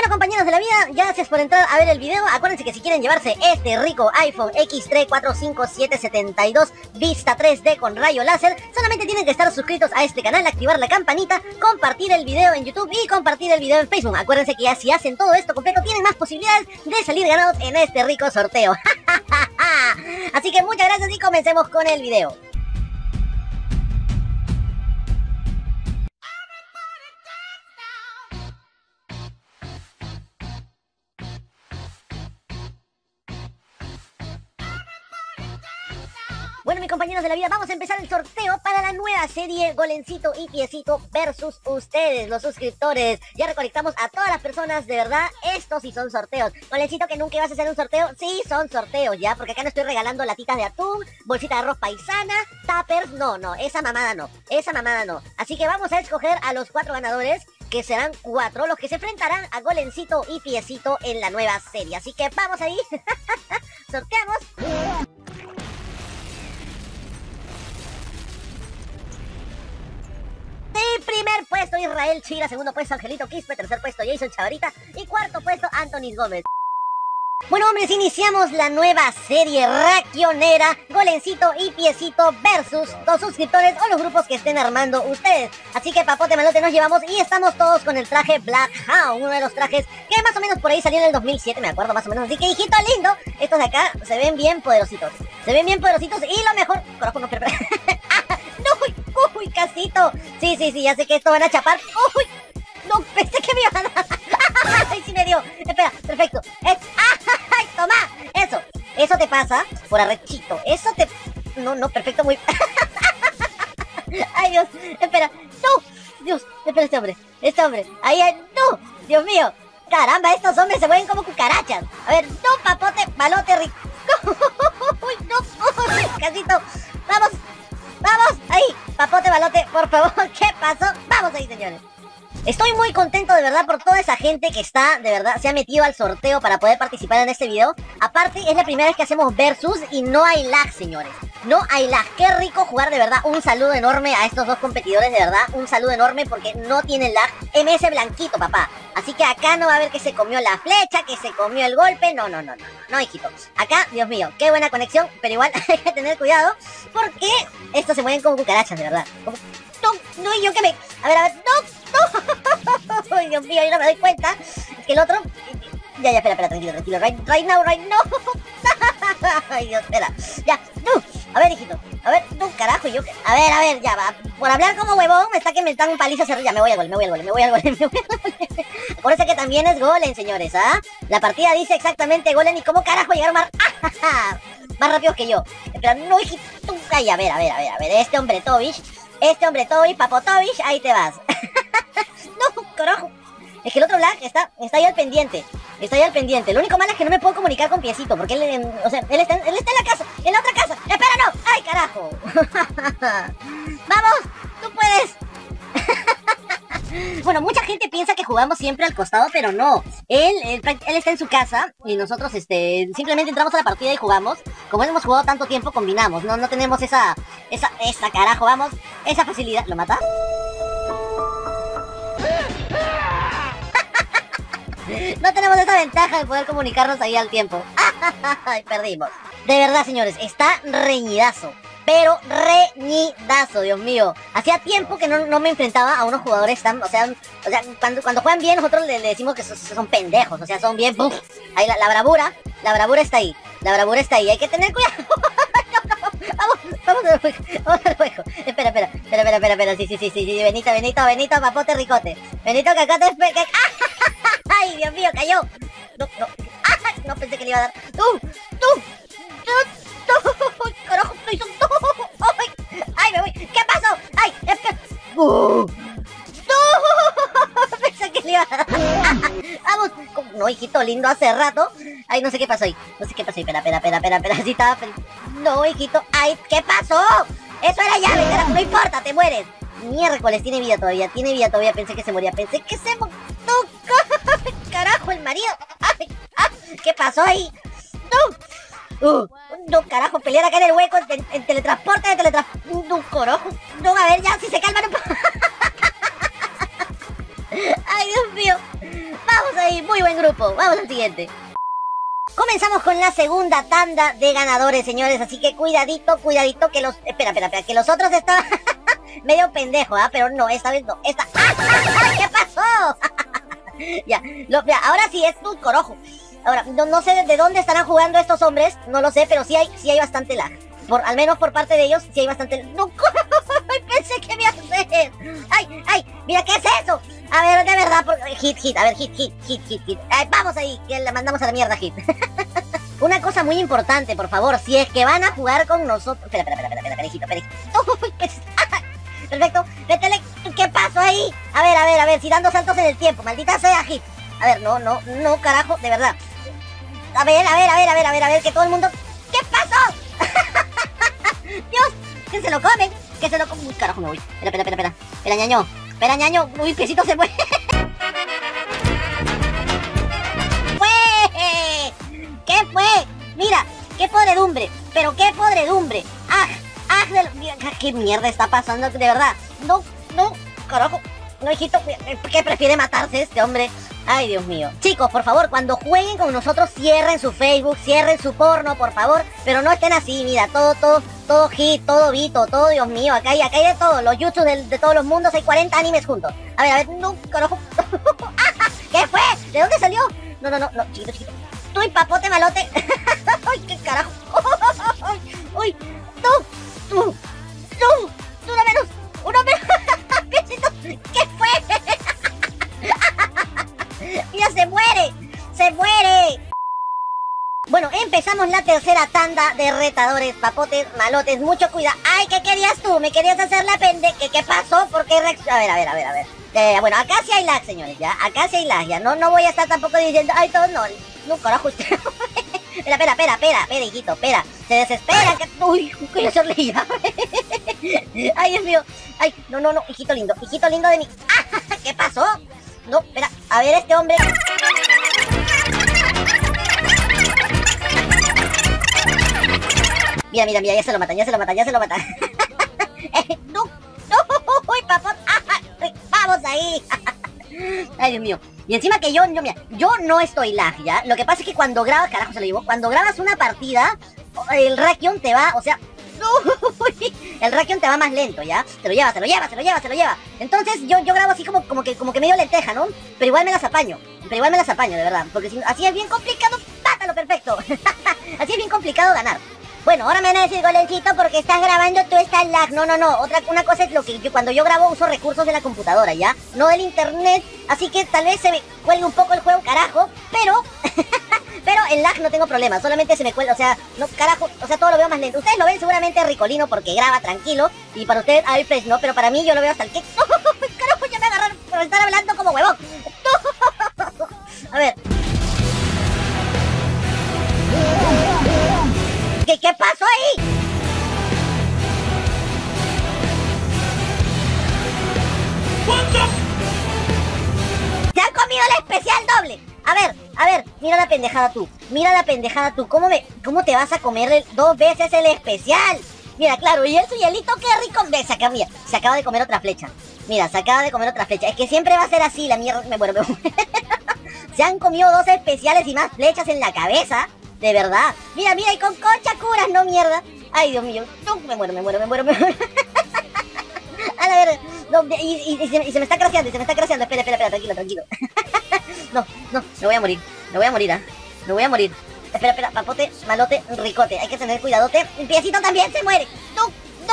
Bueno, compañeros de la vida, gracias por entrar a ver el video. Acuérdense que si quieren llevarse este rico iPhone X3 45772 Vista 3D con rayo láser, solamente tienen que estar suscritos a este canal, activar la campanita, compartir el video en YouTube y compartir el video en Facebook. Acuérdense que ya si hacen todo esto completo, tienen más posibilidades de salir ganados en este rico sorteo. Así que muchas gracias y comencemos con el video. Bueno, mis compañeros de la vida, vamos a empezar el sorteo para la nueva serie Golencito y Piecito versus ustedes, los suscriptores. Ya recolectamos a todas las personas, de verdad, estos sí son sorteos. Golencito, que nunca ibas a hacer un sorteo, sí son sorteos, ya, porque acá no estoy regalando latitas de atún, bolsita de arroz paisana, tuppers, no, esa mamada no. Así que vamos a escoger a los 4 ganadores, que serán 4, los que se enfrentarán a Golencito y Piecito en la nueva serie. Así que vamos ahí, sorteamos. Primer puesto Israel Chira, segundo puesto Angelito Quispe, tercer puesto Jason Chavarita y cuarto puesto Antonis Gómez. Bueno, hombres, iniciamos la nueva serie raquionera Golencito y Piecito versus los suscriptores o los grupos que estén armando ustedes. Así que papote malote nos llevamos y estamos todos con el traje Black Hound, uno de los trajes que más o menos por ahí salió en el 2007, me acuerdo más o menos. Así que, hijito lindo, estos de acá se ven bien poderositos. Y lo mejor... Carajo, no, pero... ¡Uy, casito! Sí, ya sé que esto van a chapar. ¡Uy! No, pensé que me iban a... ¡Ay, sí me dio! Espera, perfecto. ¡Ay, toma! Eso te pasa por arrechito. Eso te... No, perfecto, muy... ¡Ay, Dios! Espera. ¡No! Dios, espera, este hombre. ¡Ay, no! ¡Dios mío! ¡Caramba, estos hombres se mueven como cucarachas! A ver, no, papote, malote, rico. ¡Uy, no! ¡Uy, casito! ¡Vamos! Ahí, papote, balote, por favor, ¿qué pasó? Vamos ahí, señores. Estoy muy contento, de verdad, por toda esa gente que está, de verdad, se ha metido al sorteo para poder participar en este video. Aparte, es la primera vez que hacemos versus y no hay lag, señores. No hay lag. Qué rico jugar, de verdad. Un saludo enorme a estos dos competidores, de verdad. Un saludo enorme porque no tienen lag. MS blanquito, papá. Así que acá no va a haber que se comió la flecha, que se comió el golpe. No, hijito. Acá, Dios mío, qué buena conexión, pero igual hay que tener cuidado porque estos se mueven como cucarachas, de verdad. No, y yo que me... A ver, no. Ay, Dios mío, yo no me doy cuenta. Es que el otro... Ya, espera, tranquilo. Right now. Ay, Dios, espera. Ya, no. A ver, hijito. A ver, no, carajo, yo... A ver, ya va. Por hablar como huevón, me está que me dan un palizo hacer... Ya, me voy al gol. Acuérdense que también es Golem, señores, ¿ah? La partida dice exactamente Golem y cómo carajo llegaron más... más rápidos que yo. Espera, no, hijito. Ay, a ver. Este hombre Tobish, Papotovich, ahí te vas. No, carajo. Es que el otro Black está ahí al pendiente. Lo único malo es que no me puedo comunicar con Piecito, porque él está en la casa, en la otra casa. ¡Espera, no! ¡Ay, carajo! ¡Vamos! ¡Tú puedes! Bueno, mucha gente piensa que jugamos siempre al costado, pero no. Él está en su casa y nosotros simplemente entramos a la partida y jugamos. Como hemos jugado tanto tiempo, combinamos. No tenemos esa carajo, vamos. Esa facilidad. ¿Lo mata? No tenemos esa ventaja de poder comunicarnos ahí al tiempo. Ay, perdimos. De verdad, señores, está reñidazo. Pero reñidazo, Dios mío. Hacía tiempo que no me enfrentaba a unos jugadores tan... O sea cuando juegan bien, nosotros le decimos que son pendejos. O sea, son bien... ¡Buf! Ahí la bravura está ahí. Hay que tener cuidado. Vamos al juego. Espera. Sí. Benito, papote, ricote. Benito, cacote, ¡ay, Dios mío, cayó! No pensé que le iba a dar. ¡Tú! ¡Carajo! ¡Ay, me voy! ¿Qué pasó? ¡Ay! ¡No! Pensé que le iba a dar. ¡Vamos! No, hijito lindo, hace rato. Ay, no sé qué pasó ahí. Espera. Sí estaba... No, hijito. ¡Ay! ¿Qué pasó? Eso era llave, carajo. No importa, te mueres. Miércoles, tiene vida todavía. Pensé que se moría. ¡No! ¡Carajo, el marido! ¡Ay! ¿Qué pasó ahí? No, carajo, pelear acá en el hueco, en teletransporte, no, carajo. No, a ver, ya, si se calman un poco. Ay, Dios mío. Vamos ahí, muy buen grupo. Vamos al siguiente. Comenzamos con la segunda tanda de ganadores, señores. Así que cuidadito, cuidadito que los... Espera, que los otros estaban medio pendejo, ¿ah? Pero no, esta vez no. Esta... ¿Qué pasó? Ya, ahora sí es tu corojo. Ahora, no sé de dónde estarán jugando estos hombres. No lo sé, pero sí hay bastante lag. Al menos por parte de ellos, sí hay bastante... ¡No! Pensé que me iba a hacer. ¡Ay! Mira, ¿qué es eso? A ver, de verdad, hit. A ver, hit. Ay, vamos ahí, que la mandamos a la mierda, hit. Una cosa muy importante, por favor, si es que van a jugar con nosotros... Espera, hijito. Perfecto, métele. ¿Qué pasó ahí? A ver, si dando saltos en el tiempo, maldita sea, hit. A ver, no, carajo, de verdad. A ver, que todo el mundo... ¿Qué pasó? Dios, que se lo comen. Uy, carajo, me voy. Espera. Espera, ñaño. Uy, piecito se mueve. ¿Qué fue? Mira, qué podredumbre. Pero qué podredumbre. ¿Qué mierda está pasando? De verdad. No, carajo. No, hijito, ¿qué prefiere matarse este hombre? Ay, Dios mío. Chicos, por favor, cuando jueguen con nosotros, cierren su Facebook, cierren su porno, por favor. Pero no estén así, mira, todo hit, todo Vito, todo, Dios mío. Acá hay de todo, los YouTube de todos los mundos, hay 40 animes juntos. A ver, no, carajo. ¿Qué fue? ¿De dónde salió? No, chiquito. Tú y papote malote. Ay, qué carajo. Uy, tú, uno menos. ¿Qué fue? Mira, se muere. Bueno, empezamos la tercera tanda de retadores, papotes, malotes, mucho cuidado. Ay, ¿qué querías tú? ¿Me querías hacer la ¿Qué pasó? ¿Por qué A ver. Bueno, acá sí hay lag, señores, ya. Acá sí hay lag, ya. No voy a estar tampoco diciendo, ay, todo no, carajo, usted. Espera, hijito, espera. Se desespera. Uy, quiero hacerle llave. Ay, Dios mío. Ay, no, hijito lindo de mí. ¿Qué pasó? No, espera, a ver este hombre. Mira, ya se lo matan. No, uy, papá. Vamos ahí. Ay, Dios mío. Y encima que mira, yo no estoy lag, ¿ya? Lo que pasa es que cuando grabas, carajo se lo llevo, cuando grabas una partida, el Rakion te va, o sea... El Rakion te va más lento, ¿ya? Se lo lleva. Entonces yo grabo así como que medio lenteja, ¿no? Pero igual me las apaño, de verdad. Porque así es bien complicado, mátalo, perfecto. Así es bien complicado ganar. Bueno, ahora me van a decir, Golencito, porque estás grabando, tú estás lag. No. Una cosa es lo que cuando yo grabo uso recursos de la computadora, ¿ya? No del internet, así que tal vez se me cuelgue un poco el juego, carajo, pero... Pero en lag no tengo problema, solamente se me cuelga, o sea, no, carajo, o sea, todo lo veo más lento. Ustedes lo ven seguramente ricolino porque graba tranquilo, y para ustedes, ay, pues no, pero para mí yo lo veo hasta el que... Carajo, ya me agarraron por estar hablando como huevón. A ver. ¿Qué pasó ahí? ¡Se han comido el especial doble! A ver, mira la pendejada tú. ¿Cómo te vas a comer 2 veces el especial? Mira, claro, y el hielito, qué rico. Mira, se acaba de comer otra flecha. Es que siempre va a ser así, la mierda. Me muero. Se han comido 2 especiales y más flechas en la cabeza. De verdad. Mira, y con concha curas, no mierda. Ay, Dios mío. No, me muero. A ver, no, y se me está crasheando. Espera, tranquilo. No, me voy a morir. Espera, papote, malote, ricote. Hay que tener cuidadote. El piecito también se muere. No.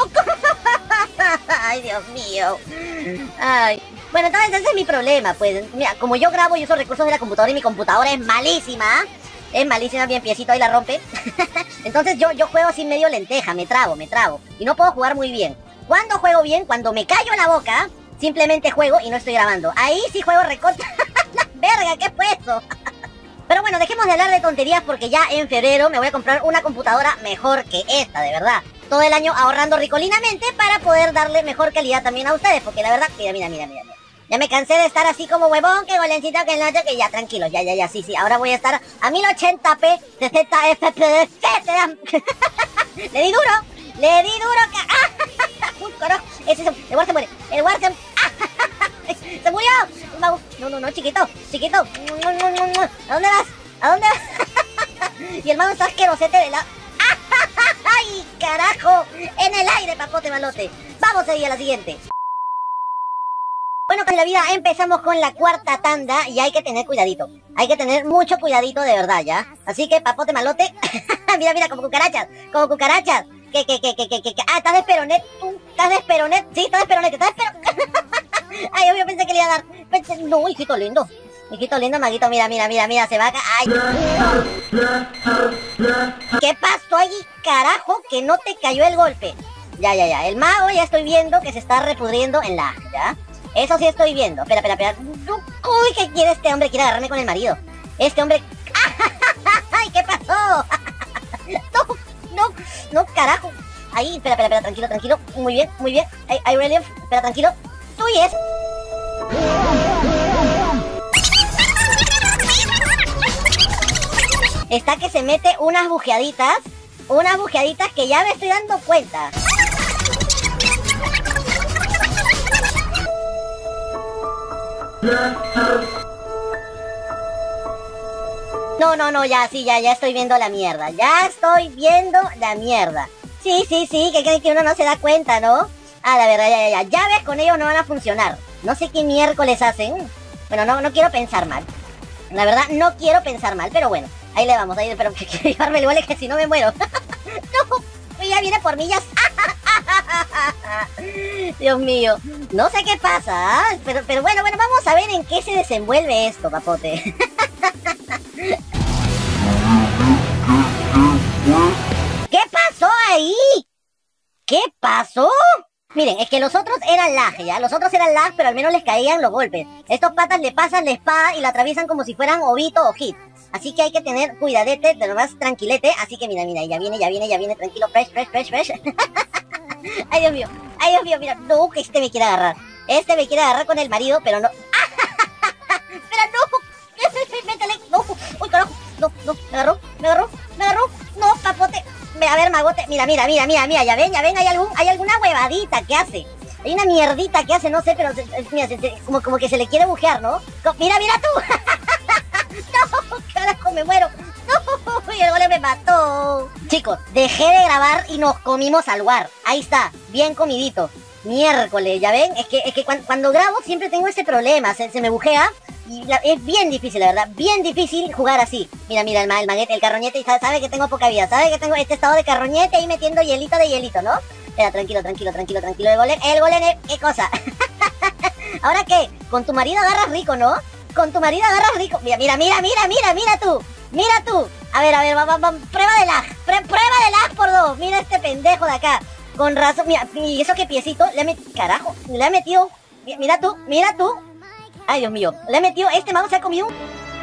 Ay, Dios mío. Ay. Bueno, entonces ese es mi problema, pues. Mira, como yo grabo y uso recursos de la computadora y mi computadora es malísima. Bien piecito, ahí la rompe. Entonces yo juego así medio lenteja, me trabo. Y no puedo jugar muy bien. ¿Cuándo juego bien? Cuando me callo la boca, simplemente juego y no estoy grabando. Ahí sí juego recontra. La verga, ¿qué fue eso? Pero bueno, dejemos de hablar de tonterías porque ya en febrero me voy a comprar una computadora mejor que esta, de verdad. Todo el año ahorrando ricolinamente para poder darle mejor calidad también a ustedes. Porque la verdad, mira. Ya me cansé de estar así como huevón, que Golencito, que el noche, que ya, tranquilo, ya, sí. Ahora voy a estar a 1080p, 60 FPS. Le di duro, que... Uy, carajo, el Warzone muere, ¡Se murió! Vamos. No, no, no, chiquito, chiquito. ¿A dónde vas? ¿A dónde vas? Y el mago está asquerosete de la... ¡Ay, carajo! En el aire, papote malote. Vamos a ir a la siguiente. Bueno, con la vida empezamos con la cuarta tanda y hay que tener cuidadito. Hay que tener mucho cuidadito de verdad, ¿ya? Así que, papote malote, mira, mira, como cucarachas, como cucarachas. Ah, estás de esperonet, tú, estás de esperonet, sí, estás de esperonet, estás de esperonet. Ay, yo pensé que le iba a dar. Pensé... No, hijito lindo, maguito, mira, mira, mira, mira, se va a... Ay. ¿Qué pasó allí, carajo, que no te cayó el golpe? Ya, ya, ya, el mago ya estoy viendo que se está repudriendo en la... ¿ya? Eso sí estoy viendo. Espera, espera, espera. Uy, ¿qué quiere este hombre? Quiere agarrarme con el marido. Este hombre... ¡Ay, qué pasó! No, no, no, carajo. Ahí, espera, espera, espera, tranquilo, tranquilo. Muy bien, muy bien. I really... Espera, tranquilo. Tú y es... Está que se mete unas bujeaditas que ya me estoy dando cuenta. No, no, no, ya, sí, ya estoy viendo la mierda. Ya estoy viendo la mierda. Sí, sí, sí, que uno no se da cuenta, ¿no? Ah, la verdad, ya. Llaves con ellos no van a funcionar. No sé qué miércoles hacen. Bueno, no quiero pensar mal. La verdad, no quiero pensar mal, pero bueno. Ahí le vamos, ahí, pero que quiero llevarme el gole que si no me muero. No, ya viene por millas. Dios mío, no sé qué pasa, pero bueno, vamos a ver en qué se desenvuelve esto, papote. ¿Qué pasó ahí? ¿Qué pasó? Miren, es que los otros eran lag, ¿ya? Los otros eran lag, pero al menos les caían los golpes. Estos patas le pasan la espada y la atraviesan como si fueran Obito o Hit. Así que hay que tener cuidadete, de lo más tranquilete. Así que mira, ya viene, tranquilo, fresh. Ay, Dios mío, mira. No, que este me quiere agarrar. Este me quiere agarrar con el marido, pero no. Espera, no. Métele, no. Uy, carajo. No, me agarró. No, papote. A ver, magote, mira, ya ven, hay alguna huevadita que hace. Hay una mierdita que hace, no sé, pero mira, como que se le quiere bujear, ¿no? Mira tú. No, carajo, me muero. No, y el gole me mató. Chicos, dejé de grabar y nos comimos al war. Ahí está, bien comidito. Miércoles, ¿ya ven? Es que cuando grabo siempre tengo ese problema, se me bujea. Y es bien difícil, la verdad, bien difícil jugar así. Mira, el maguete, el carroñete, y sabe que tengo poca vida, sabe que tengo este estado de carroñete ahí metiendo hielito de hielito, ¿no? Espera, tranquilo, el golem, ¿qué cosa? ¿Ahora qué? Con tu marido agarras rico, ¿no? Con tu marido agarras rico. Mira tú. A ver, vamos, prueba de lag por 2. Mira este pendejo de acá. Con razón, mira, y eso que piecito, carajo, le ha metido, mira tú. Ay, Dios mío, le he metido, este mago se ha comido.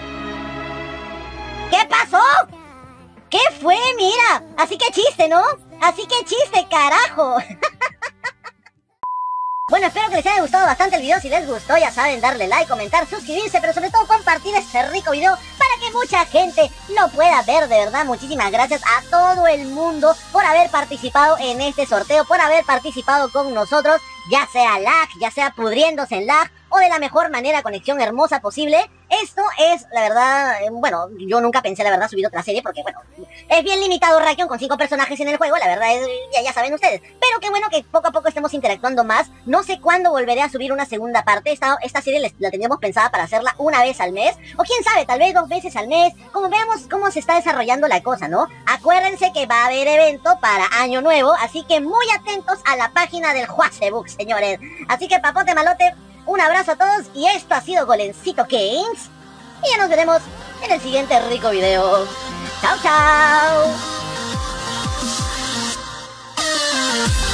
¿Qué pasó? ¿Qué fue? Mira, así que chiste, ¿no? Carajo. Bueno, espero que les haya gustado bastante el video. Si les gustó, ya saben, darle like, comentar, suscribirse, pero sobre todo compartir este rico video para que mucha gente lo pueda ver, de verdad. Muchísimas gracias a todo el mundo por haber participado en este sorteo, por haber participado con nosotros, ya sea lag, ya sea pudriéndose en lag, o de la mejor manera, conexión hermosa posible. Esto es, la verdad, bueno, yo nunca pensé, la verdad, subir otra serie, porque, bueno, es bien limitado Rakion con 5 personajes en el juego, la verdad, ya saben ustedes. Pero qué bueno que poco a poco estemos interactuando más. No sé cuándo volveré a subir una segunda parte. Esta serie la teníamos pensada para hacerla una vez al mes, o quién sabe, tal vez 2 veces al mes, como veamos cómo se está desarrollando la cosa, ¿no? Acuérdense que va a haber evento para Año Nuevo, así que muy atentos a la página del Huasebook, señores. Así que, papote malote, un abrazo a todos y esto ha sido Golencito Kings. Y ya nos veremos en el siguiente rico video. ¡Chao, chao!